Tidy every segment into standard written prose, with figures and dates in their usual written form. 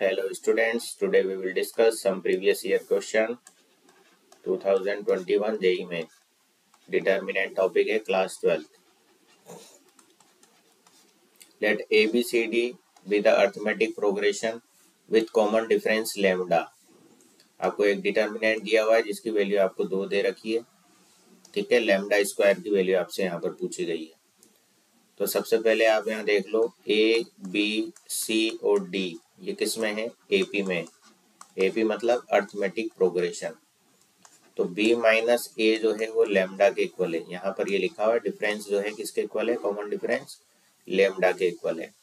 Hello students, today we will discuss some previous year question 2021 JEE में determinant topic है class 12th. Let ABCD be the arithmetic progression with common difference lambda. आपको एक determinant दिया हुआ है जिसकी value आपको 2 दे रखी है, ठीक है. लैम्डा स्क्वायर की वैल्यू आपसे यहाँ पर पूछी गई है. तो सबसे पहले आप यहाँ देख लो ए बी सी और डी ये किस में है, एपी में. एपी मतलब अर्थमेटिक प्रोग्रेशन. तो b माइनस ए जो है वो लैम्डा के इक्वल है. यहाँ पर ये लिखा हुआ है डिफरेंस जो है किसके इक्वल है, कॉमन डिफरेंस लैम्डा के इक्वल है.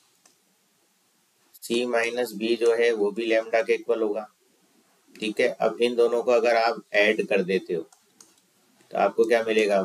c माइनस बी जो है वो भी लैम्डा के इक्वल होगा, ठीक है. अब इन दोनों को अगर आप ऐड कर देते हो तो आपको क्या मिलेगा,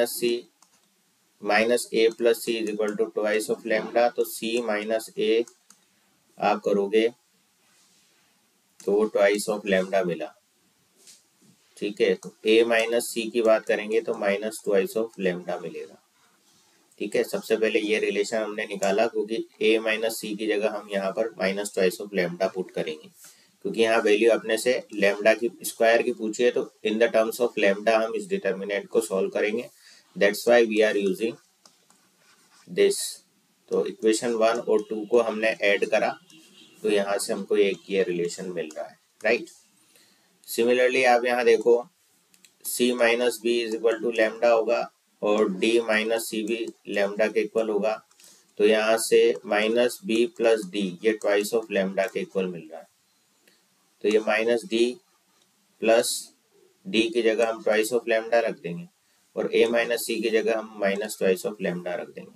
minus a plus c is equal to twice of lambda. तो c माइनस ए आप करोगे तो वो ट्वाइस ऑफ लैम्डा मिला, ठीक है. तो a माइनस सी की बात करेंगे तो माइनस ट्वाइस ऑफ लैम्डा मिलेगा, ठीक है. सबसे पहले ये रिलेशन हमने निकाला क्योंकि a माइनस सी की जगह हम यहाँ पर minus twice of lambda put करेंगे क्योंकि यहाँ वैल्यू अपने से लैम्डा की स्क्वायर की पूछी है. तो in the terms of lambda हम इस डिटर्मिनेंट को सॉल्व करेंगे. That's why we are using this. तो इक्वेशन 1 और 2 को हमने ऐड करा तो यहाँ से हमको एक ये रिलेशन मिल रहा है, राइट. सिमिलरली आप यहाँ देखो c minus b is equal to lambda होगा और d माइनस सी भी लैम्डा के इक्वल होगा. तो यहाँ से माइनस बी प्लस डी ये ट्वाइस ऑफ लैम्डा के इक्वल मिल रहा है. तो ये माइनस डी प्लस डी की जगह हम ट्वाइस ऑफ लैम्डा रख देंगे और a माइनस सी की जगह हम माइनस ट्वाइस ऑफ लैम्डा रख देंगे,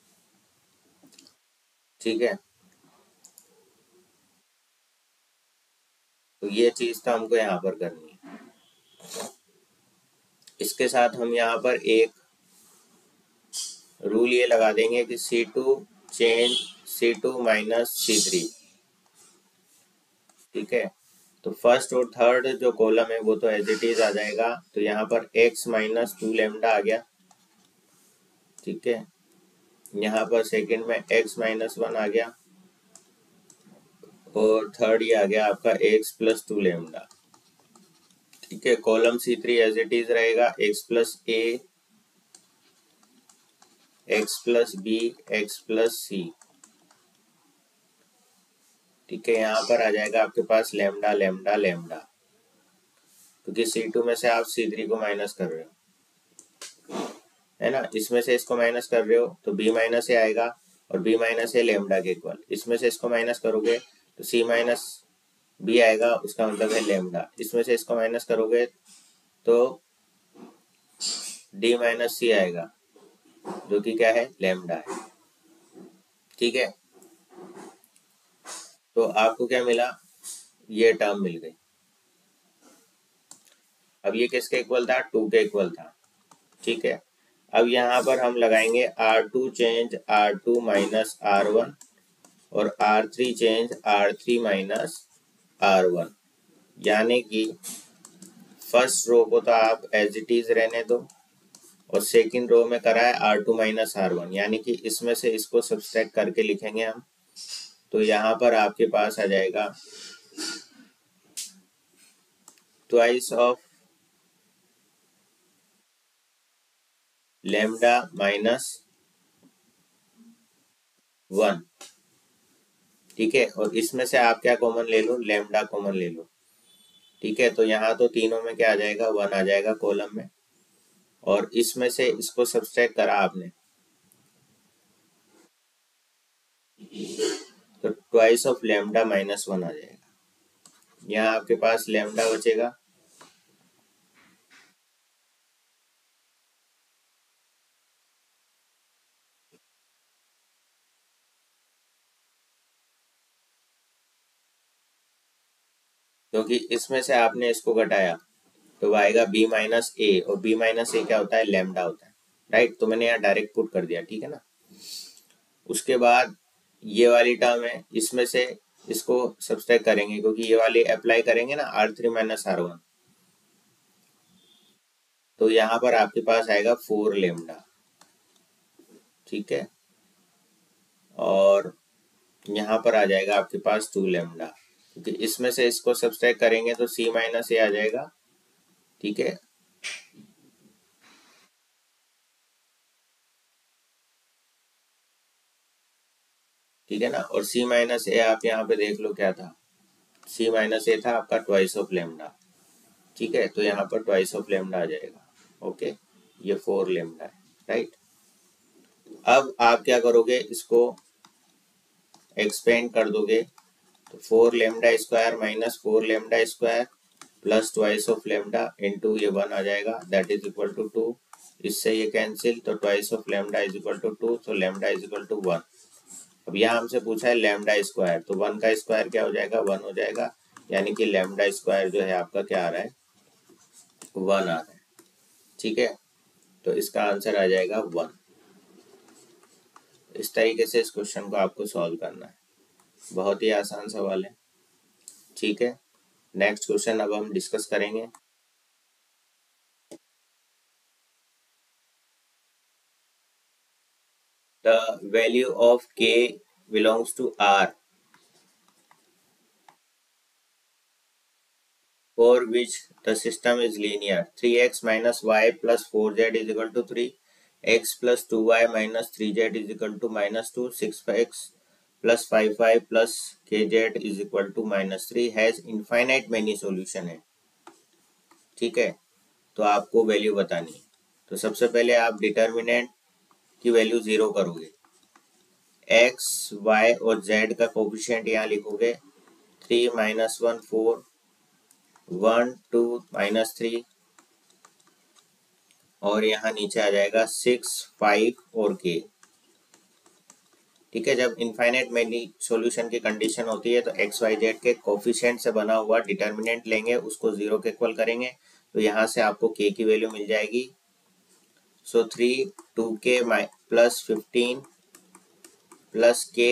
ठीक है. तो ये चीज तो हमको यहाँ पर करनी है. इसके साथ हम यहाँ पर एक रूल ये लगा देंगे कि C2 change C2 minus C3, ठीक है. तो फर्स्ट और थर्ड जो कॉलम है वो तो एज इट इज आ जाएगा. तो यहाँ पर x माइनस 2 लैम्डा आ गया, ठीक है. यहाँ पर सेकंड में x माइनस 1 आ गया और थर्ड ये आ गया आपका x प्लस 2 लैम्डा, ठीक है. Column C3 as it is रहेगा x plus a x plus b x plus c, ठीक है. यहाँ पर आ जाएगा आपके पास लैम्डा लैम्डा लैम्डा क्योंकि C2 में से आप C3 को माइनस कर रहे हो, है ना. इसमें से इसको माइनस कर रहे हो तो b माइनस ए आएगा और b माइनस ए लैम्डा के इक्वल. इसमें से इसको माइनस करोगे तो c माइनस बी आएगा, उसका मतलब है लैम्डा. इसमें से इसको माइनस करोगे तो d माइनस सी आएगा जो कि क्या है, लैम्डा है, ठीक है. तो आपको क्या मिला, ये टर्म मिल गई. अब ये किसके इक्वल था, 2 के इक्वल था, ठीक है. अब यहाँ पर हम लगाएंगे R2 change R2 minus R1 और R3 change R3 minus R1. यानी कि फर्स्ट रो को तो आप एज इट इज रहने दो और सेकंड रो में करा है R2 माइनस R1, यानी कि इसमें से इसको सब्सट्रैक्ट करके लिखेंगे हम. तो यहाँ पर आपके पास आ जाएगा ट्वाइस ऑफ लैम्डा माइनस 1, ठीक है. और इसमें से आप क्या कॉमन ले लो, लैम्डा कॉमन ले लो, ठीक है. तो यहाँ तो तीनों में क्या आ जाएगा, 1 आ जाएगा कॉलम में और इसमें से इसको सब्सट्रैक्ट करा आपने तो ट्वाइस ऑफ लैम्डा माइनस 1 आ जाएगा. यहाँ आपके पास लैम्डा बचेगा, क्योंकि इसमें से आपने इसको घटाया तो आएगा b माइनस ए और b माइनस ए क्या होता है, लैम्डा होता है, राइट. तो मैंने यहाँ डायरेक्ट पुट कर दिया, ठीक है ना. उसके बाद ये वाली टर्म है, इसमें से इसको सब्सट्रैक्ट करेंगे क्योंकि ये वाली अप्लाई करेंगे ना R3 माइनस R1. तो यहाँ पर आपके पास आएगा 4 लैम्डा, ठीक है. और यहाँ पर आ जाएगा आपके पास 2 लेमडा, क्योंकि इसमें से इसको सब्सट्रैक्ट करेंगे तो c माइनस ए आ जाएगा। ठीक है, ठीक है ना। और c माइनस ए आप यहाँ पे देख लो क्या था, c माइनस ए था आपका ट्वाइस ऑफ लेमडा। ठीक है, तो यहाँ पर ट्वाइस ऑफ लेमडा आ जाएगा। ओके, ये 4 लेमडा है, राइट। अब आप क्या करोगे, इसको एक्सपेंड कर दोगे, तो 4 lambda square minus 4 lambda square plus twice of lambda into ये 1 आ जाएगा, दैट इज इक्वल टू 2। इससे ये कैंसिल, तो twice of lambda is equal to 2, तो लेमडा इज इक्वल टू 1। अब यहाँ हमसे पूछा है लेमडा स्क्वायर, तो 1 का स्क्वायर क्या हो जाएगा, 1 हो जाएगा, यानी कि लेमडा स्क्वायर जो है आपका क्या आ रहा है, 1 आ रहा है। ठीक है, तो इसका आंसर आ जाएगा 1। इस तरीके से इस क्वेश्चन को आपको सॉल्व करना है, बहुत ही आसान सवाल है। ठीक है, नेक्स्ट क्वेश्चन अब हम डिस्कस करेंगे। The value of k belongs to R for which the system is linear. 3x minus y plus 4z is equal to 3, x plus 2y minus 3z is equal to minus 2, 6x plus 5y plus kz is equal to minus 3 has infinite many solution है। ठीक है, तो आपको value बतानी है। तो सबसे पहले आप डिटर्मिनेंट की वैल्यू 0 करोगे, x y और z का कोफिशिएंट यहाँ लिखोगे, 3 माइनस 1 4, 1 2 माइनस 3, और यहाँ नीचे आ जाएगा 6 5 और k। ठीक है, जब इनफाइनाइट मैनी सॉल्यूशन की कंडीशन होती है तो एक्स वाई जेड के कोफिशिएंट से बना हुआ डिटर्मिनेंट लेंगे, उसको 0 के इक्वल करेंगे, तो यहाँ से आपको k की वैल्यू मिल जाएगी। So 3 2k plus 15 plus k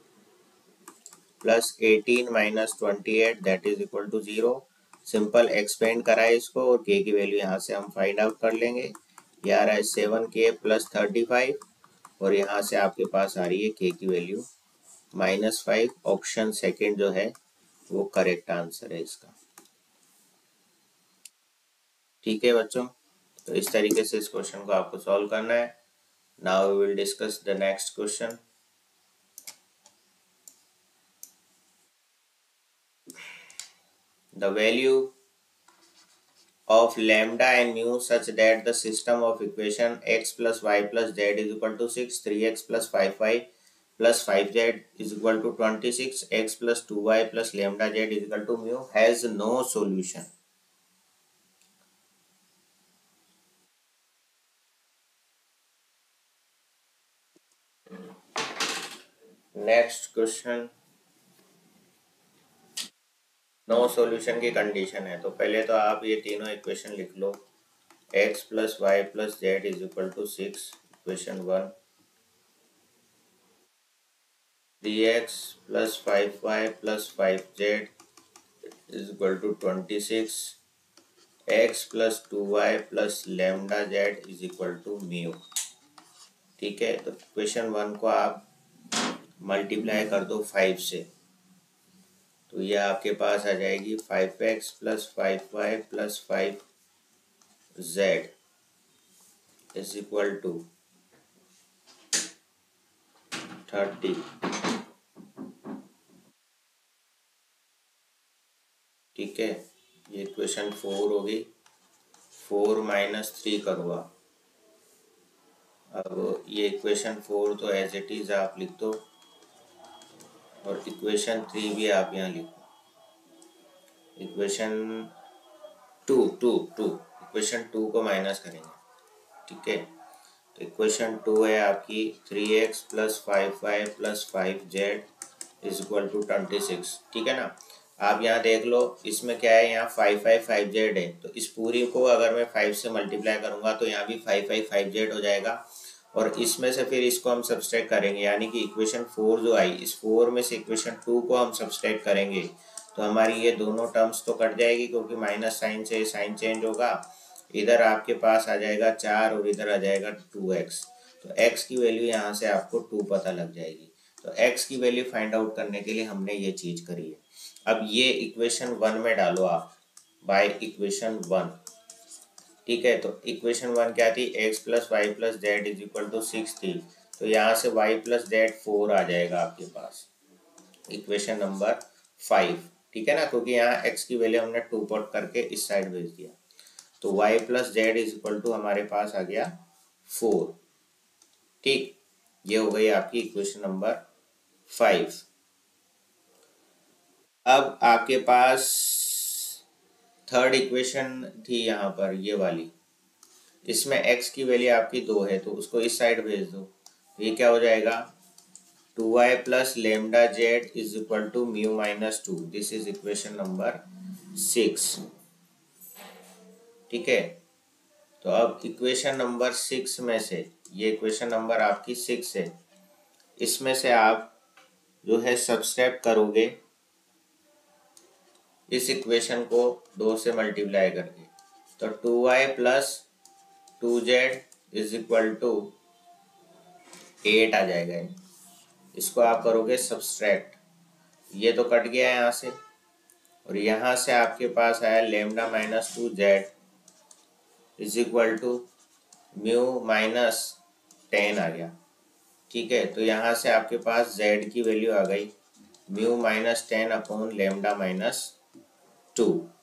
plus 18 minus 28 that is equal to 0। Simple expand कराए इसको और k की वैल्यू यहाँ से हम फाइंड आउट कर लेंगे। ये आ रहा है 7k प्लस 35, और यहाँ से आपके पास आ रही है k की वैल्यू -5। ऑप्शन सेकेंड जो है वो करेक्ट आंसर है इसका। ठीक है बच्चों, तो इस तरीके से इस क्वेश्चन को आपको सॉल्व करना है। Now we will discuss the next question. The value of lambda and mu such that the system of equation x plus y plus z is equal to 6, 3x plus 5y plus 5z is equal to 26, x plus 2y plus lambda z is equal to mu has no solution. Next question, no solution की condition है, तो पहले तो आप ये तीनों equation लिख लो। x plus y plus z is equal to 6, equation 1। 3x plus 5y plus 5z is equal to 26, x plus 2y plus lambda z is equal to mu. ठीक है, तो इक्वेशन 1 को आप मल्टीप्लाई कर दो 5 से, तो ये आपके पास आ जाएगी 5x plus 5y plus 5z is equal to 30। ठीक है, ये इक्वेशन 4 होगी। 4 माइनस 3 करो आप। अब ये इक्वेशन 4 तो एज इट इज आप लिख दो, और इक्वेशन 3 भी आप यहाँ लिखो। इक्वेशन 2 इक्वेशन 2 को माइनस करेंगे। ठीक है, तो इक्वेशन 2 है आपकी 3x plus 5y plus 5z is equal to 26। ठीक है ना। आप यहाँ देख लो, इसमें क्या है, यहाँ 5z है, तो इस पूरी को अगर मैं 5 से मल्टीप्लाई करूंगा तो यहाँ भी 5z हो जाएगा, और इसमें से फिर इसको हम सब्सट्रैक्ट करेंगे, यानी कि इक्वेशन 4 जो आई, इस 4 में से इक्वेशन 2 को हम सब्सट्रैक्ट करेंगे, तो हमारी ये दोनों टर्म्स तो कट जाएगी, क्योंकि माइनस साइन से साइन चेंज होगा। इधर आपके पास आ जाएगा 4 और इधर आ जाएगा 2x, तो x की वैल्यू यहाँ से आपको 2 पता लग जाएगी। तो x की वैल्यू फाइंड आउट करने के लिए हमने ये चीज करी है। अब ये इक्वेशन 1 में डालो आप, बाय इक्वेशन 1। ठीक है, तो इक्वेशन 1 क्या थी, x plus y plus z is equal to 6 थी, तो यहाँ से y प्लस जेड 4 आ जाएगा आपके पास, इक्वेशन नंबर 5। ठीक है ना, क्योंकि यहाँ x की वैल्यू हमने 2 पुट करके इस साइड भेज दिया, तो y plus z is equal to हमारे पास आ गया 4। ठीक, ये हो गई आपकी इक्वेशन नंबर 5। अब आपके पास थर्ड इक्वेशन थी यहाँ पर, ये वाली, इसमें x की वैल्यू आपकी 2 है, तो उसको इस साइड भेज दो, तो ये क्या हो जाएगा, 2y plus lambda z is equal to mu minus 2। This is equation number 6। ठीक है, तो अब इक्वेशन नंबर 6 में से, ये इक्वेशन नंबर आपकी 6 है, इसमें से आप जो है सब्सट्रैक्ट करोगे इस इक्वेशन को 2 से मल्टीप्लाई करके, तो 2y plus 2z is equal to 8 आ जाएगा। इसको आप करोगे सब्सट्रैक्ट, ये तो कट गया है यहाँ से, और यहाँ से आपके पास आया lambda minus 2z is equal to mu minus 10 आ गया। ठीक है, तो यहाँ से आपके पास z की वैल्यू आ गई mu minus 10 upon lambda minus 2।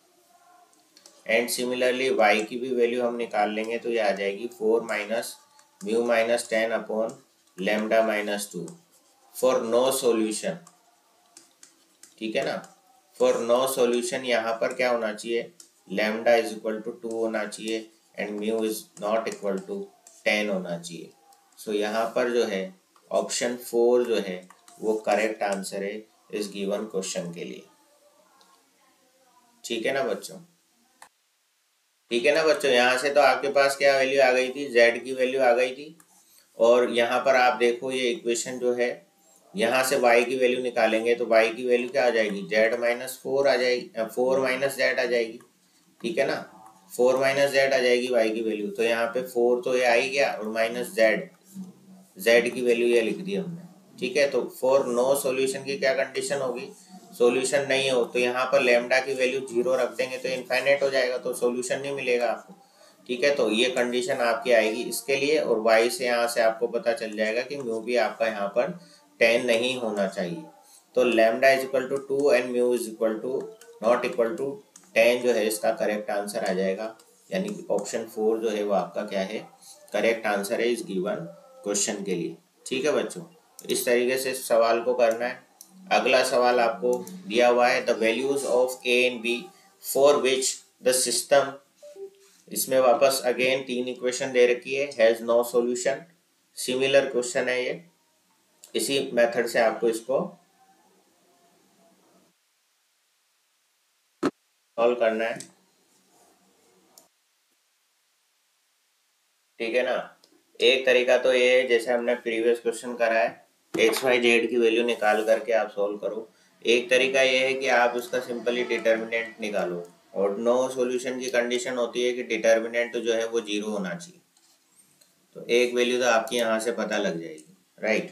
And similarly y की भी वैल्यू हम निकाल लेंगे, तो ये आ जाएगी 4 minus mu minus 10 upon lambda minus 2 for no solution. ठीक है ना, फॉर नो सॉल्यूशन यहाँ पर क्या होना चाहिए, लेमडा इज इक्वल टू 2 होना चाहिए and mu is not equal to 10 होना चाहिए। सो यहाँ पर जो है ऑप्शन 4 जो है वो करेक्ट आंसर है इस गिवन क्वेश्चन के लिए। ठीक है ना बच्चों, ठीक है ना बच्चों, यहाँ से तो आपके पास क्या वैल्यू आ गई थी, z की वैल्यू आ गई थी, और यहाँ पर आप देखो ये इक्वेशन जो है, यहाँ से y की वैल्यू निकालेंगे तो y की वैल्यू क्या आ जाएगी, z माइनस 4 आ जाएगी, 4 माइनस जेड आ जाएगी। ठीक है ना, 4 माइनस जेड आ जाएगी y की वैल्यू, तो यहाँ पे 4 तो ये आ ही गया, और माइनस z की वैल्यू ये लिख दी हमने। ठीक है, तो फॉर नो सॉल्यूशन की क्या कंडीशन होगी, सॉल्यूशन नहीं हो तो यहाँ पर लेमडा की वैल्यू 0 रख देंगे तो इनफाइनाइट हो जाएगा, तो सॉल्यूशन नहीं मिलेगा आपको। ठीक है, तो ये कंडीशन आपकी आएगी इसके लिए, और y से यहाँ से आपको पता चल जाएगा कि म्यू भी आपका यहाँ पर 10 नहीं होना चाहिए। तो lambda is equal to 2 and mu is equal to not equal to 10 जो है इसका करेक्ट आंसर आ जाएगा, यानी कि ऑप्शन 4 जो है वो आपका क्या है, करेक्ट आंसर है इस गिवन क्वेश्चन के लिए। ठीक है बच्चों, इस तरीके से सवाल को करना है। अगला सवाल आपको दिया हुआ है, the values of a and b for which the system, इसमें वापस अगेन 3 इक्वेशन दे रखी है, has no solution. Similar question है ये, इसी मेथड से आपको इसको सॉल्व करना है। ठीक है ना, एक तरीका तो ये है जैसे हमने प्रीवियस क्वेश्चन करा है, एक्स वाई जेड की वैल्यू निकाल करके आप सॉल्व करो। एक तरीका ये है कि आप उसका सिंपली डिटर्मिनेंट निकालो, और नो सॉल्यूशन की कंडीशन होती है कि डिटर्मिनेंट जो है वो 0 होना चाहिए, तो एक वैल्यू तो आपकी यहाँ से पता लग जाएगी, राइट।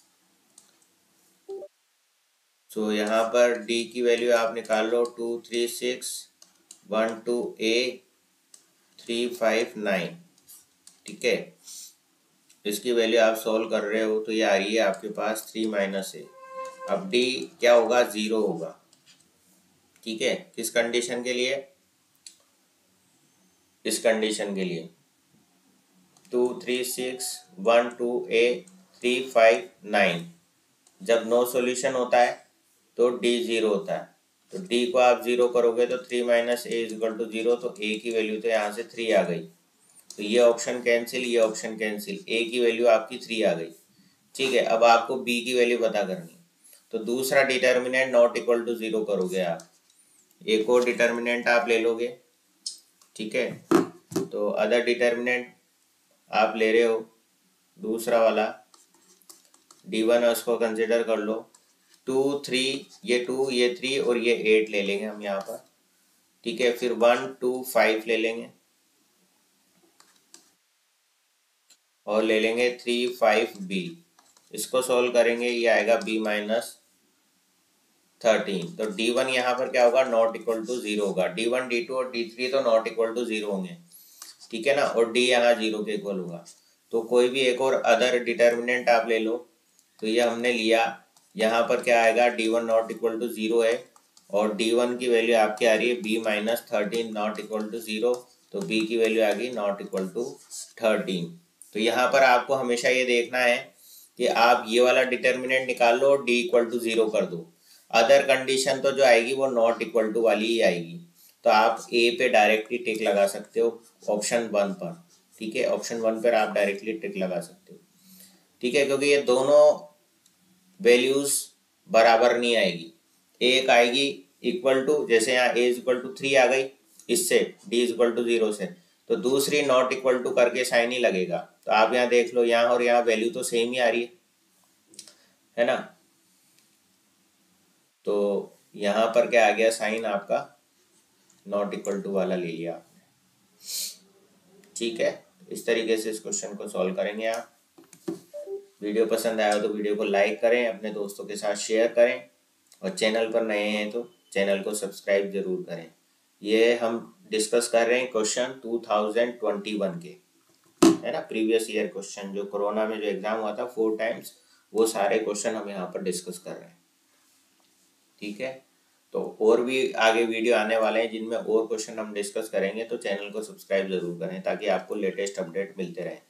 सो यहाँ पर डी की वैल्यू आप निकाल लो, 2 3 6 1 2 a 3 5 9। ठीक है, इसकी वैल्यू आप सॉल्व कर रहे हो तो ये आ रही है आपके पास 3 माइनस ए। अब डी क्या होगा, 0 होगा। ठीक है, किस कंडीशन के लिए, इस कंडीशन के लिए 2 3 6 1 2 a 3 5 9, जब नो सॉल्यूशन होता है तो डी 0 होता है, तो डी को आप 0 करोगे तो 3 minus a is equal to 0, तो ए की वैल्यू तो यहाँ से 3 आ गई, तो ये ऑप्शन कैंसिल, ये ऑप्शन कैंसिल, ए की वैल्यू आपकी 3 आ गई। ठीक है, अब आपको बी की वैल्यू पता करनी है, तो दूसरा डिटर्मिनेंट नॉट इक्वल टू 0 करोगे आप, एक और डिटर्मिनेंट आप ले लोगे। ठीक है, तो अदर डिटर्मिनेंट आप ले रहे हो दूसरा वाला D1 है, उसको कंसिडर कर लो, 2 3, ये 2 ये 3 और ये 8 ले लेंगे हम यहाँ पर। ठीक है, फिर 1 2 5 ले लेंगे, और ले लेंगे 3 5 बी। इसको सोल्व करेंगे, ये आएगा b माइनस 13। तो d1 यहाँ पर क्या होगा, नॉट इक्वल टू 0 होगा। d1 d2 और d3 तो नॉट इक्वल टू 0 होंगे, ठीक है ना, और d यहाँ 0 के इक्वल होगा। तो कोई भी एक और अदर डिटर्मिनेंट आप ले लो। तो ये हमने लिया, यहाँ पर क्या आएगा, d1 नॉट इक्वल टू 0 है और d1 की वैल्यू आपकी आ रही है b minus 13 not equal to 0। तो b की वैल्यू आ गई नॉट इक्वल टू 13। तो यहाँ पर आपको हमेशा ये देखना है कि आप ये वाला डिटर्मिनेंट निकाल लो और d इक्वल टू 0 कर दो। अदर कंडीशन तो जो आएगी वो नॉट इक्वल टू वाली ही आएगी। तो आप ए पे डायरेक्टली टिक लगा सकते हो ऑप्शन 1 पर, ठीक है, ऑप्शन 1 पर आप डायरेक्टली टिक लगा सकते हो, ठीक है, क्योंकि ये दोनों वैल्यूज बराबर नहीं आएगी। एक आएगी इक्वल टू, जैसे यहाँ ए इक्वल टू 3 आ गई इससे, डी इक्वल टू 0 से, तो दूसरी नॉट इक्वल टू करके साइन ही लगेगा। तो आप यहाँ देख लो, यहाँ और यहाँ वैल्यू तो सेम ही आ रही है ना। तो यहाँ पर क्या आ गया, साइन आपका नॉट इक्वल टू वाला ले लिया आपने, ठीक है। इस तरीके से इस क्वेश्चन को सॉल्व करेंगे आप। वीडियो पसंद आया हो तो वीडियो को लाइक करें, अपने दोस्तों के साथ शेयर करें, और चैनल पर नए हैं तो चैनल को सब्सक्राइब जरूर करें। ये हम डिस्कस कर रहे हैं क्वेश्चन 2021 के, है ना, प्रीवियस ईयर क्वेश्चन, जो कोरोना में जो एग्जाम हुआ था 4 टाइम्स, वो सारे क्वेश्चन हम यहाँ पर डिस्कस कर रहे हैं, ठीक है। तो और भी आगे वीडियो आने वाले हैं जिनमें और क्वेश्चन हम डिस्कस करेंगे, तो चैनल को सब्सक्राइब जरूर करें ताकि आपको लेटेस्ट अपडेट मिलते रहे।